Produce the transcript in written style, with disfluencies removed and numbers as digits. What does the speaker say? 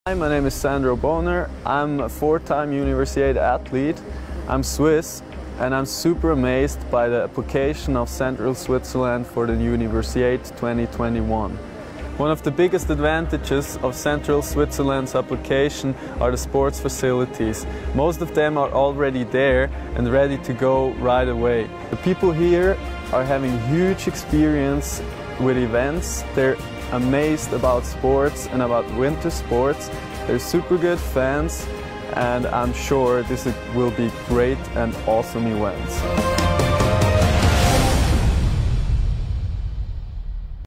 Hi, my name is Sandro Boner. I'm a four-time Universiade athlete. I'm Swiss and I'm super amazed by the application of Central Switzerland for the Universiade 2021. One of the biggest advantages of Central Switzerland's application are the sports facilities. Most of them are already there and ready to go right away. The people here are having huge experience with events. They're amazed about sports and about winter sports. They're super good fans and I'm sure this will be great and awesome events.